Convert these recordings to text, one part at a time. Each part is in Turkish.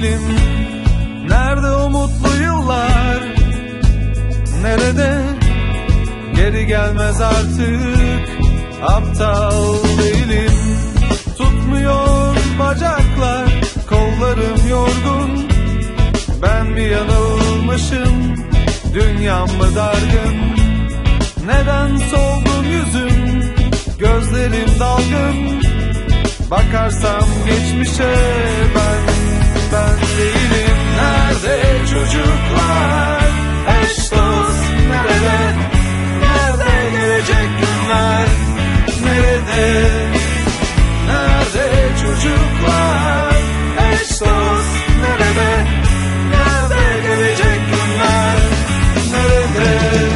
değilim. Nerede o mutlu yıllar? Nerede? Geri gelmez artık. Aptal değilim. Tutmuyor bacaklar, kollarım yorgun. Ben mi yanılmışım, dünyam mı dargın? Neden solgun yüzüm, gözlerim dalgın? Bakarsam geçmişe ben değilim. Nerede çocuklar, eş dost nerede? Nerede gelecek günler? Nerede? Nerede çocuklar, eş dost nerede? Nerede gelecek günler? Nerede?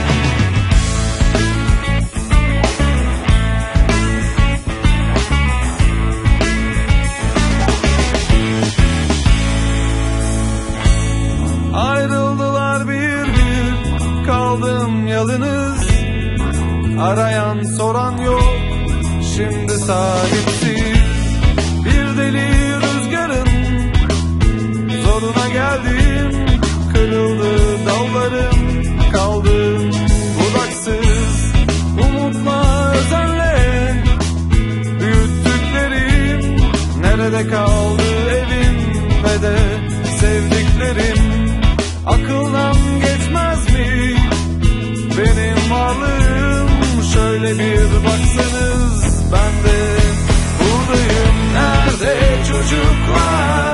Ayrıldılar bir bir, kaldım yalnız. Arayan soran yok, şimdi sahipsiz. Bir deli rüzgarın zoruna geldim. Kırıldı dallarım, kaldım budaksız. Umutla özenle büyüttüklerim nerede kaldı, evim ve de sevdiklerim? Akıldan geçmez mi benim varlığım? Şöyle bir baksanız, ben de buradayım. Nerede çocuklar?